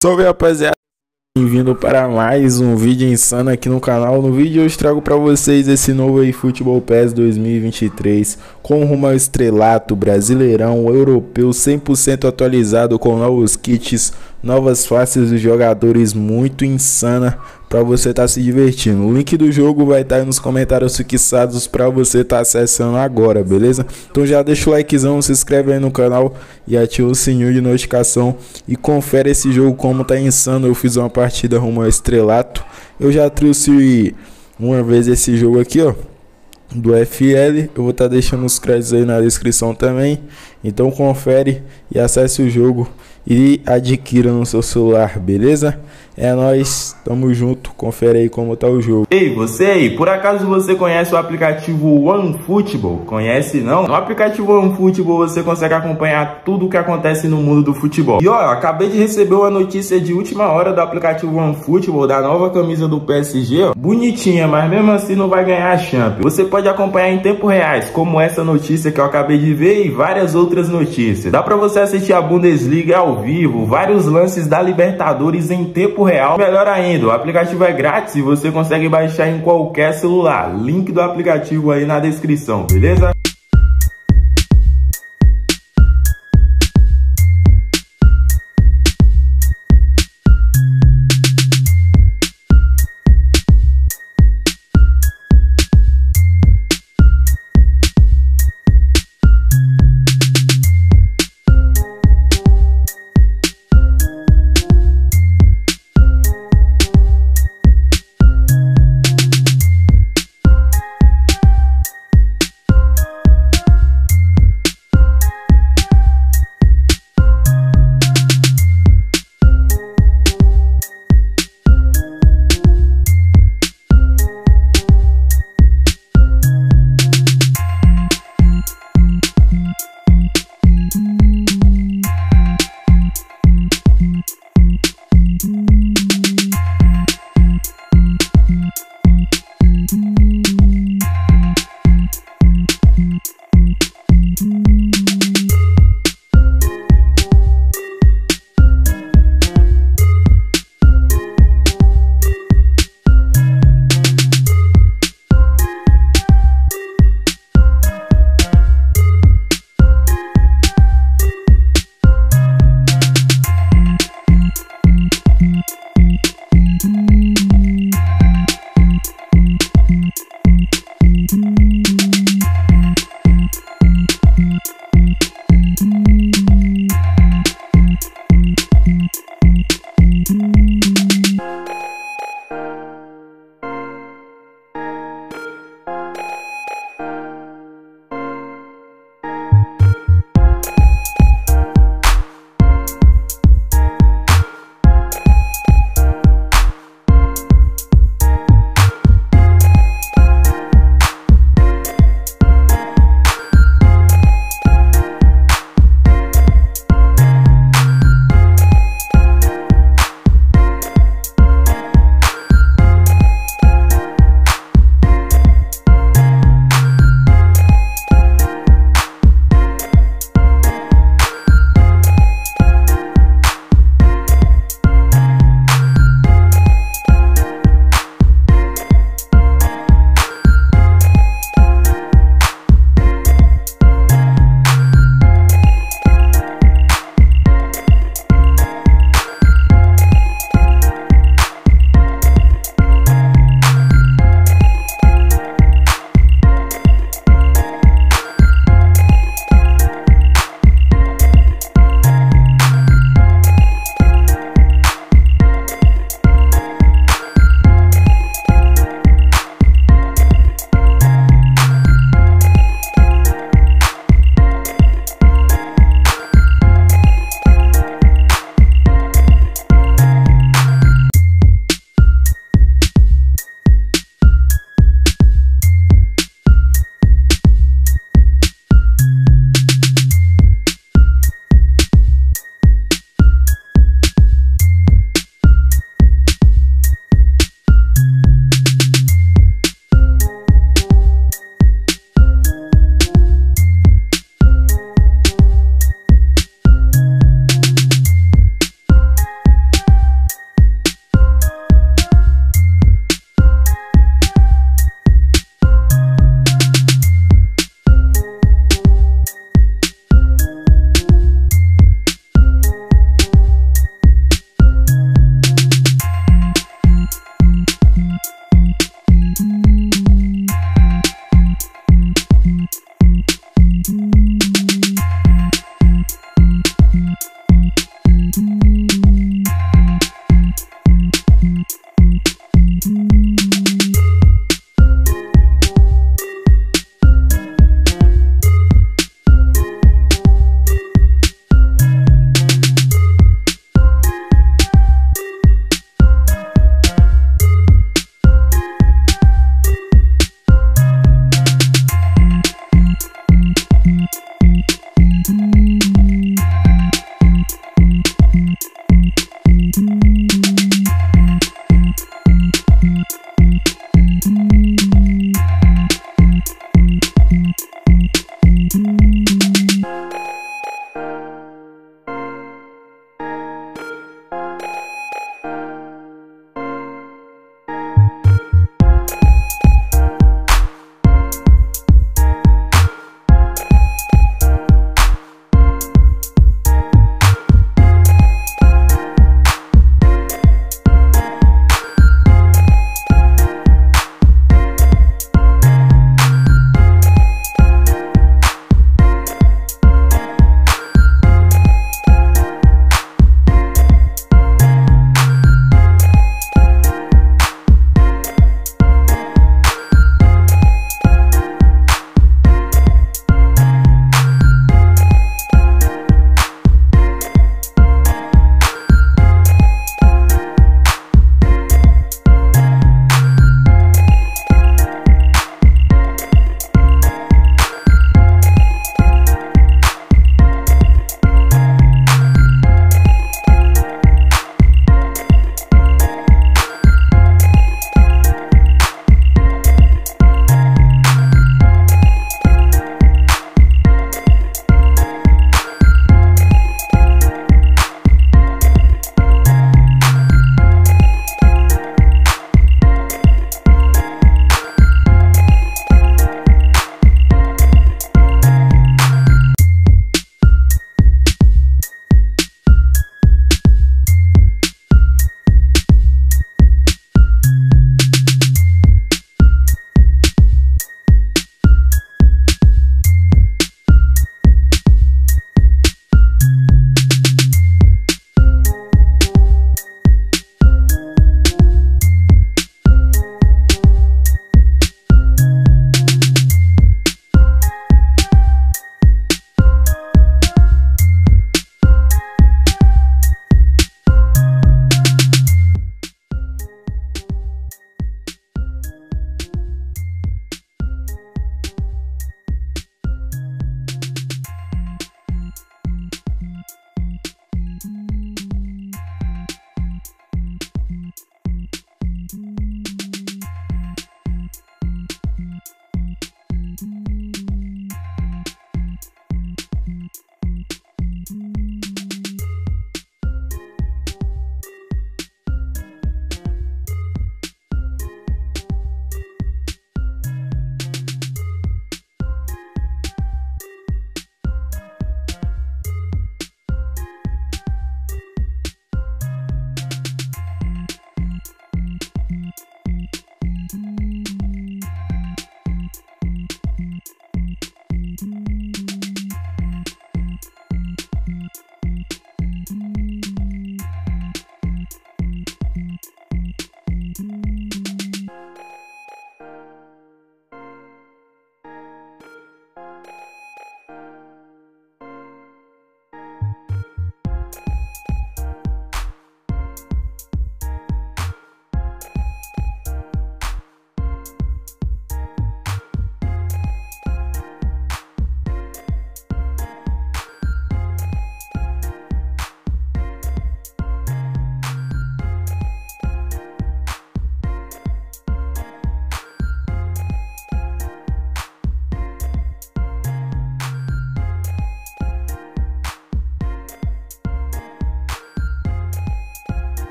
Salve, rapaziada, bem-vindo para mais um vídeo insano aqui no canal. No vídeo hoje trago para vocês esse novo Futebol PES 2023 com rumo ao estrelato, brasileirão, europeu 100% atualizado, com novos kits, novas faces de jogadores, muito insana para você estar se divertindo. O link do jogo vai estar aí nos comentários fixados para você estar acessando agora, beleza? Então já deixa o likezão, se inscreve aí no canal e ativa o sininho de notificação e confere esse jogo como tá insano. Eu fiz uma partida rumo ao estrelato. Eu já trouxe uma vez esse jogo aqui, ó, do FL. Eu vou estar deixando os créditos aí na descrição também. Então confere e acesse o jogo e adquira no seu celular, beleza? É nóis, tamo junto, confere aí como tá o jogo. Ei, você aí, por acaso você conhece o aplicativo OneFootball? Conhece não? No aplicativo OneFootball você consegue acompanhar tudo o que acontece no mundo do futebol. E ó, acabei de receber uma notícia de última hora do aplicativo OneFootball, da nova camisa do PSG, ó. Bonitinha, mas mesmo assim não vai ganhar a Champions. Você pode acompanhar em tempo reais, como essa notícia que eu acabei de ver e várias outras notícias. Dá pra você assistir a Bundesliga ao vivo, vários lances da Libertadores em tempo real. Melhor ainda, o aplicativo é grátis e você consegue baixar em qualquer celular. Link do aplicativo aí na descrição, beleza?